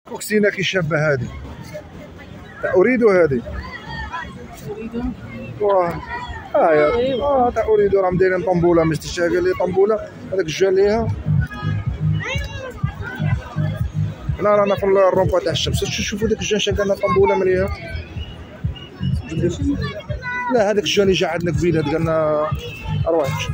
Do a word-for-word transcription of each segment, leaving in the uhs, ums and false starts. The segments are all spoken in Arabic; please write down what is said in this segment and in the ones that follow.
كوكسينا كي شابه هذه تاع اريدو هذه اريدو واه ها اه تاع اريدو راهم دايرين طنبوله مش تشتي قال لي طنبوله هذاك الجا ليها هنا رانا في الرومبا تاع الشمس. شوفوا ديك الجا شا قالنا طنبوله مليها. لا هذاك الجا اللي جا عندنا قبيله قالنا اروح.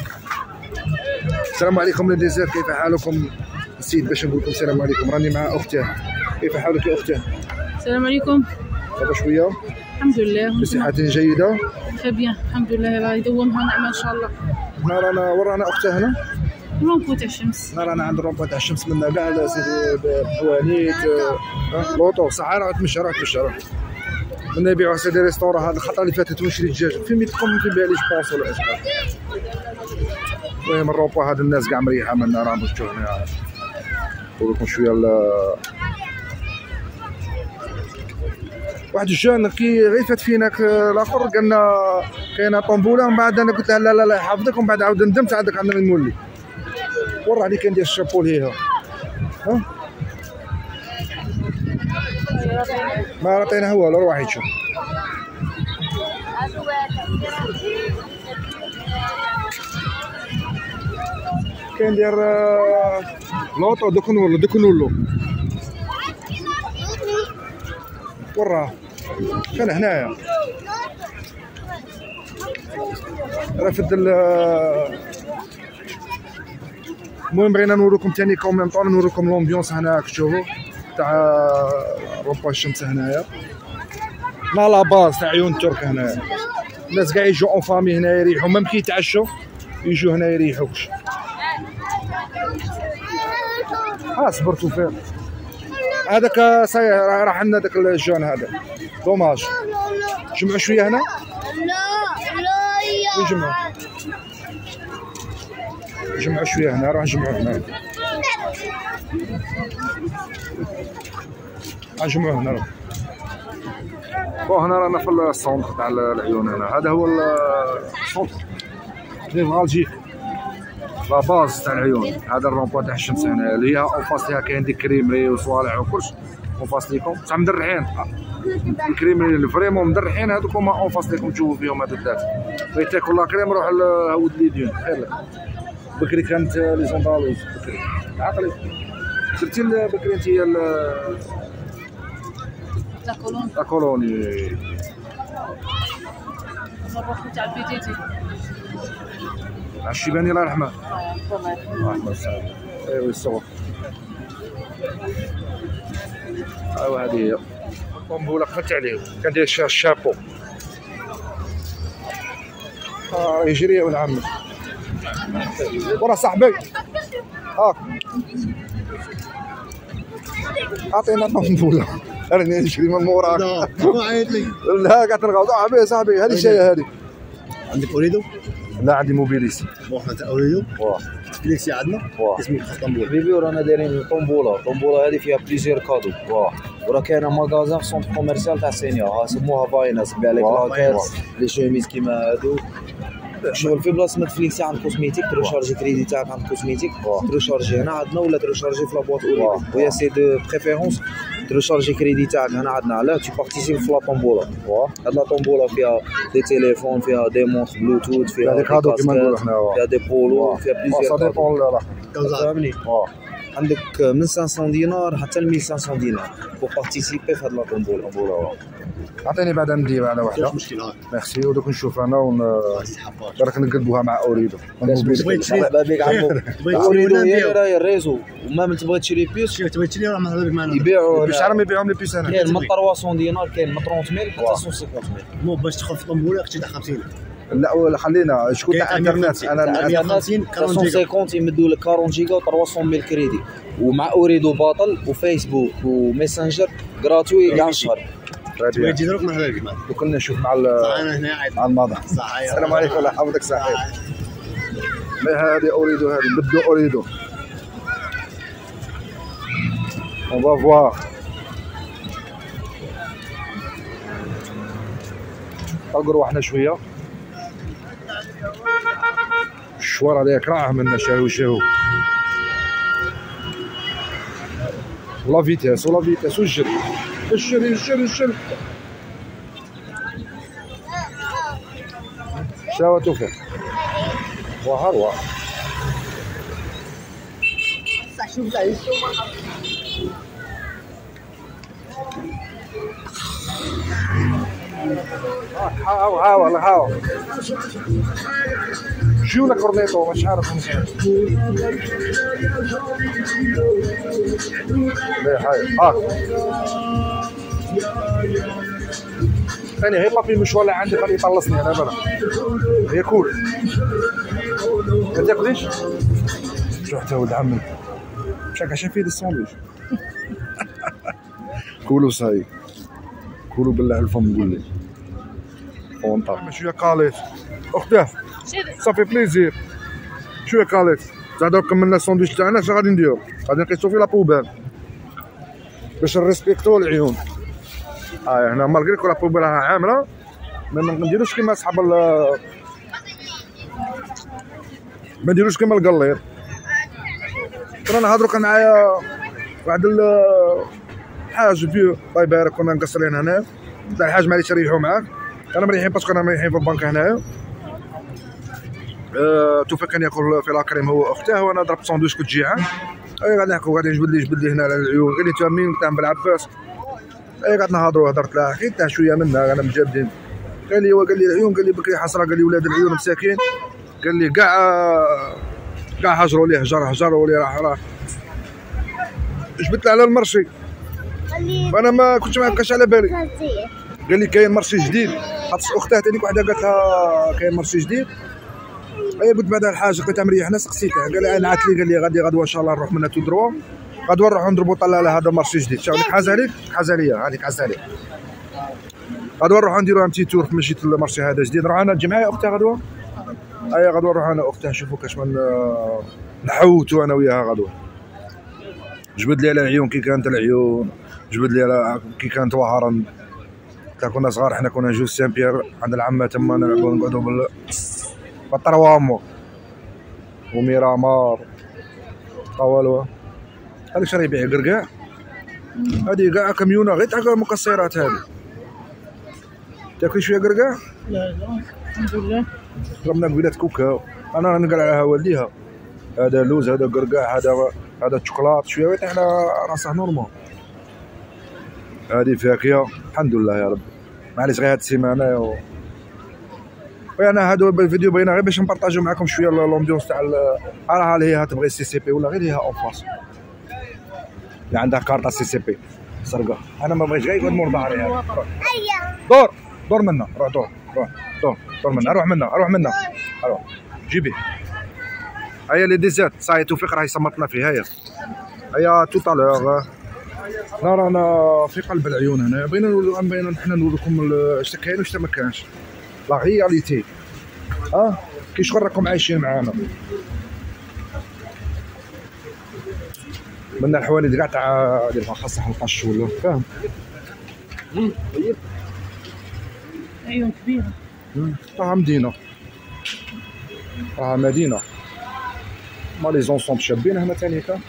السلام عليكم للجزائر، كيف حالكم؟ نسيت باش نقول لكم السلام عليكم، راني مع اختها. كيف حالك يا اختها؟ السلام عليكم. صافا شويه؟ الحمد لله. بصحة جيدة؟ très bien الحمد لله، الله يدومها نعمة ان شاء الله. هنا رانا وين رانا اختها هنا؟ الرومبو تاع الشمس. هنا رانا عند الرومبو تاع الشمس، منا كاع سيدي حوانيت لوطو صح. راه تمشى راه تمشى راه منا يبيعوا سيدي ريستورون. هذه الخطره اللي فاتت ونشري الدجاج في ميتكم في بالي جوبونس ولا اش. المهم الرومبو هذا الناس كاع مريحه منا، راهم شفتوا هنا نقول لكم شويه واحد الجان كي غير فات فينا الاخر قالنا كاينه طنبوله، ومن بعد انا قلت له لا لا لا يحفظك، ومن بعد عاود ندمت عندك عندنا المولي وراه عليك كندير الشابو ليها. ها ما عطيناها والو، روحي تشوف. كندير لوطو دوك نولو دوك نولو وراه كان هنايا رافد. المهم بغينا نوريكم ثاني كوميم طون، نوريكم لومبيونس هناك تشوفوا تاع رومبا الشمس هنايا. لا لا باز تاع عيون ترك هنايا. الناس كاع يجوا اون فامي هنا يريحوا، ميم كي يتعشوا يجوا هنا يريحوكش. ها صبرتوا فين هذاك صاير راح لنا داك الجون هذا دوماج. جمعوا شويه هنا. لا لا يجمعوا جمعوا شويه هنا، راح نجمعوا هنا نجمعوا هنا. بون هنا رانا في السونتر تاع العيون. هنا هذا هو السونتر نيفرالجيك لا باز تاع العيون. هذا الرومبو تاع الشمس هنا اللي هي اون فاس ليها كاين دي كريمري وصوالح وكلش اون فاس ليكم بصح مدرحين. الكريمري اللي فريمون مدرحين هذوك هما اون فاس ليكم تشوفوا فيهم هذوك الثلاث. بغي تاكل لا كريم روح لهود ليديون خير لك. بكري كانت لي زوندالوز بكري عقلي درتي بكري انت هي لا كولوني لا كولوني الروح تاع البيتيتي الشيباني الله يرحمه. الله يرحمه السلام. ايوا الصور. ايوا هذه هي طنبوله قفلت عليه كندير الشابو. اه يجري يا ولد عمي ورا صاحبي. هاك اعطينا طنبوله راني نجري من موراك. لا ما عيط لي. لا قاعد تنغاو صاحبي صاحبي هذه الشايه هذه. عندك اوريدو؟ لا عندي موبيليس. بون حنا تاع اوريدو واه فليكسي عندنا اسمه طنبوله. حبيبي ورانا دايرين طنبوله. الطنبوله هذه فيها بليزيور كادو. واه وراه كاينه ماغازان في سونتر كوميرسيال تاع سينيا سموها فاينس تبيع لك لاكيرز لي شوميز كيما هادو. شغل في بلاصه نتفليكسي عند كوزميتيك تروشارجي كريدي تاعك عند كوزميتيك تروشارجي هنا عندنا ولا تروشارجي في لابواط اوريدو. ويا سي دو بريفيرونس تروشارجي كريدي تاعك هنا عندنا لا تو بارتيسيب في لا طنبوله. هاد لا طنبوله فيها دي تيليفون، فيها دي مونط بلوتوث، فيها دي كادو كيما نقولوا حنا، فيها دي بولو، فيها بليزيور سا ديبون فهمني. عندك من خمسمية دينار حتى ل ألف وخمسمية دينار بور بارتيسيبي في هاد لا طنبوله. عطيني بعدا ندير على وحده. مشكل هاك ميرسي. ودوك نشوف انا ون برك نقلبوها مع اوريدو. بغيت تشري بابيك عمو اوريدو هي راهي الريزو. وما من تبغي تشري بيوس تبغي تشري راه مرحبا بك معنا. يبيعوا بشحال راهم يبيعوهم لي بيس هنا؟ كاين من ثلاثمية دينار، كاين من ثلاثين ألف حتى مية وخمسين ألف. مو باش تدخل في طنبوله خصك تدفع خمسين. لا ولا خلينا شكون تاع انترنت. انا مية وخمسين يمدوا لك أربعين جيجا و ثلاثمية ألف كريدي. ومع اوريدو باطل وفيسبوك وميسنجر غراتوي كاع الشهر. تبغي تجي دروك مرحبا بك معنا. وكنا نشوف مع انا هنا مع الماضي. السلام عليكم الله يحفظك صاحبي. هذه اوريدو هذه بدو اوريدو. اون فا فوار. طلقوا رواحنا شويه. الشوار هذاك راه منا شاهو شاهو. ولا فيتاس ولا فيتاس والجري الجري الجري الجري. شنو توفيق؟ واه هو هاو هاو والله هاو شو لك كورنيطو مش عارف لا هاي ها ثاني غير لابي مشوار اللي عندي خليه يطلصني انا بلا هي كول ما تاكليش شو حتى ولد عمي مشاك عشان فيه الساندويتش كولو صاي كولو بالله الفم قول لي فونطا شويه قاليت اختاه صافي بليزير شويه قاليت زعما كملنا الساندويتش تاعنا اش غادي نديرو غادي نقيسو في لابوبال باش نريسبكتو العيون. ها هنا مالغري كو لابوبال راها عامله ما نديروش كيما صحاب ما نديروش كيما القلير. رانا نهضرو كان معايا واحد الحاج فيو الله يبارك كنا مقصرين هنا تاع الحاج معليش ريحو معاك انا مريحين باسكو انا مريحين في البنك هنايا. أه توفيق كان ياكل في لاكريم هو واختاه وانا ضربت ساندويتش كنت جيعان. اي قاعد نحكوا قاعد يجبد لي يجبد لي هنا على العيون قال لي انت مين قلت بالعباس. اي قاعد نهضروا هضرت له حكيت له شويه منها انا مجابدين قال لي قال لي العيون قال لي بكري حسره قال لي ولاد العيون مساكين قال لي كاع كاع هجروا ليه هجر هجروا ليه راح راح جبت له على المرشي وانا ما كنتش ما بقاش على بالي. قال لي كاين مرشي جديد خاطر اختها هذيك وحده قالت لها كاين مرشي جديد. اي قلت بعدا الحاجه لقيتها مريحنا سقسيتها قال لي انا عاد لي قال لي غادي غدوه ان شاء الله نروح منها تو دروا غدوه نروحو نضربو طلع على هذا مرشي جديد شاف لك حاجه عليك حاجه ليا هذيك حاجه عليك غدوه نروحو نديرو ان بتي تور في مشيت المرشي هذا جديد. نروح انا نجي معايا اختها غدوه. اي غدوه نروح انا اختها نشوفو كاش من نحوتو انا وياها غدوه. جبد لي على العيون كي كانت العيون جبد لي على كي كانت وهران كنا كنا صغار حنا كنا نجيو سان بيير عند العمه تما نلعبو نقعدو بال بالطروامو وميرامار طوالو هذيك شرا يبيع قرقاع هذه كاع كميونه غير تاع المقصرات هذه. تاكلي شويه قرقاع؟ لا لا الحمد لله. ضربنا قبيلات كوكا انا نقلعها والديها هذا لوز هذا قرقاع هذا هذا شوكولات شويه غير تاع راسه نورمال. هذه فاكهه الحمد لله يا رب معليش غير هاد السيمانه و... وانا هادو الفيديو بغينا غير باش نبارطاجيو معكم شويه لومبيونس تاع راها هي تبغي سي سي بي ولا غير هي اون فاس اللي عندها كارطه سي سي بي سرقه. انا ما بغيتش غير يقعد مور ظهري هذا دور دور منا روح دور روح دور دور منا روح منا روح منا روح جيبي. هيا لي ديزات صاي توفيق راه يصمتنا فيه. هيا هيا توتالوغ لا رانا في قلب العيون هنا بغينا نقولوا بغينا حنا نقول لكم اش كاين واش ما كانش لا رياليتي اه كي شغل راكم عايشين معانا. منا الحوالي كاع تاع دير خاصة القش ولا فاهم. عيون كبيرة راها مدينة راها مدينة ما لي زونسومب شابين هنا ثاني كا.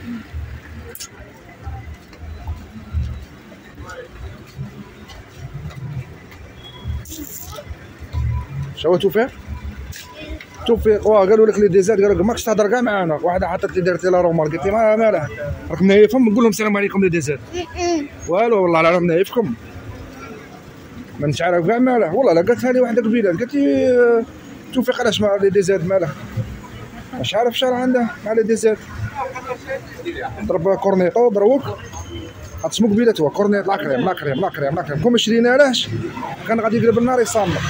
شو توفيق؟ توفيق واه قالوا لك لي ديزات قالوا لك ماكش تهضر كاع معانا. واحده حطت لي دارت لي لا رومار قلت لي ما مالها راك منايفهم نقول لهم السلام عليكم لي ديزات والو والله العظيم منايفكم ما نش عارف كاع مالها والله لا قالتها لي واحده قبيله قالت لي توفيق علاش مع لي ديزات مالها مش عارف شنو عنده مع لي ديزات ضرب كورنيطو ضروك خاطر شنو قبيلته هو كورنيط لاكريم لاكريم لاكريم لاكريم كون ما شريناهاش كان غادي يقلب النار يصامر.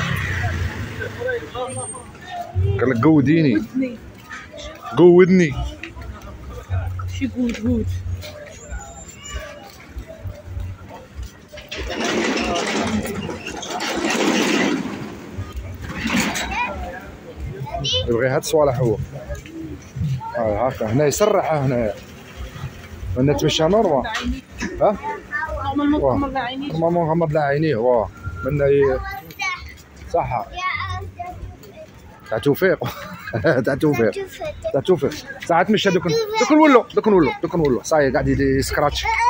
قال لك قوديني قودني شي قود قود يبغي هاد الصوالح هو اه هاكا هنا يسرح هنا هنا تمشى نورمال ها نورمالمون غمض عينيه نورمالمون غمض له عينيه واه منا ي... صح تاع توفيق تاع توفيق تاع توفيق ساعات مشى دوك دوك نولو دوك نولو دوك نولو صاي قاعد يسكراتش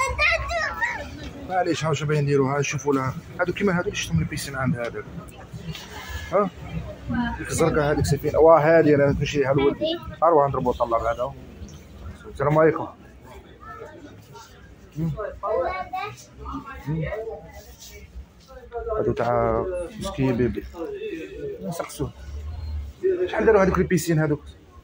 معليش ها واش باغي نديروها نشوفوا لها هادو كيما هادو اللي شفتهم البيسين عند هذاك ها ديك الزرقاء هذيك سفينه واه هادي انا نمشيها لولدي اروح نضربوا طلاب هذا السلام عليكم هادو تاع مسكين بيبي نسقسوه شحال داروا هذوك البيسين هذوك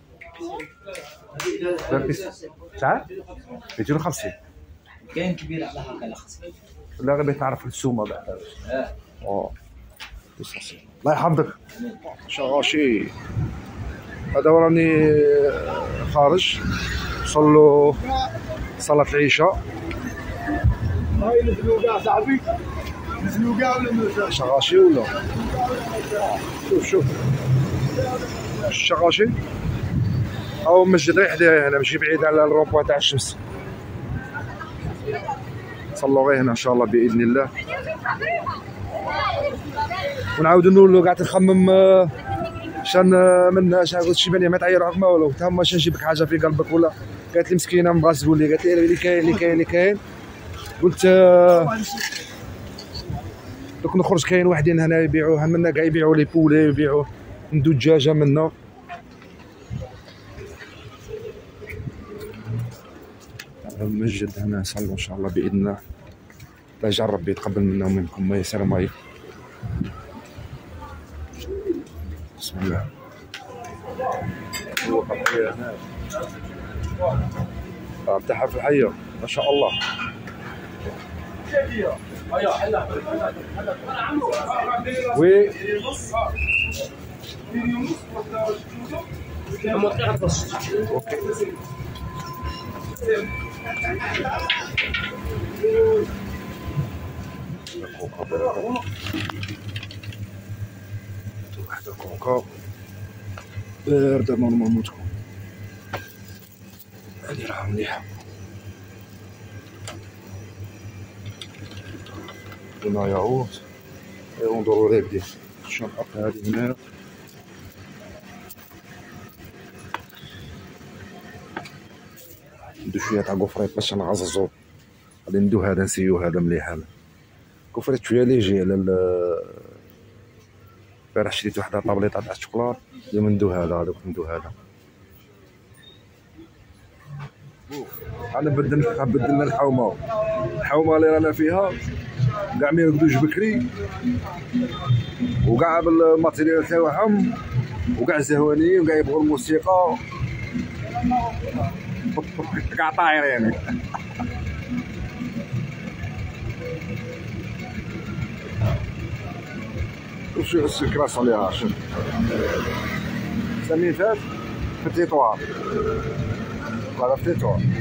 دار بيسين شحال مئتين وخمسين كاين كبير على هكا الاخ لا غير بغيت نعرف السومه بعد اه الله يحفظك شغاشي هذا وراني خارج صلوا صلاة العشاء هاي نزلوا كاع صاحبي نزلوا كاع ولا مازال شغاشي ولا شوف شوف الشغاشي او مسجد غير حدايا هنا ماشي بعيد على الرومبوا تاع الشمس صلوا غير هنا ان شاء الله باذن الله ونعاودوا نولوا قاعد نخمم شان من شحال قلت شي بنيه ما تعير روحك ما والو تا هما شنو نجيب لك حاجه في قلبك ولا قالت لي مسكينه ما بغاتش تقول لي قالت لي اللي كاين اللي كاين اللي كاين قلت دوك نخرج كاين واحدين هنا يبيعوها منا كاع يبيعوا لي بولي يبيعوا ندو دجاجه منا المسجد هنا نصلوا ان شاء الله باذن الله لا يجعل ربي يتقبل منا ومنكم ما السلام عليكم بسم الله هو الحية هنا تاعها في الحية ما شاء الله وي اوكي واحدة كوكا باردة نورمالمون تكون هادي راها مليحة هنا ياغورت ندورو ريبدي الشنطة هادي هنايا ندو شوية تاع كوفريط باش نغززو غادي ندو هذا نسيو هذا مليح هذا كوفريط شوية ليجي على البارح شريت واحدة طابليطة تاع الشوكولات اليوم ندو هذا هذوك ندو هذا انا بدلنا بدلنا الحومه الحومه اللي رانا فيها كاع ما يرقدوش بكري وكاع بالماتيريال تاعهم وكاع زهوانيين وكاع يبغوا الموسيقى كاع طايرين وشو السكراس عليها شوف سمين فات في التيتوار هذا في التيتوار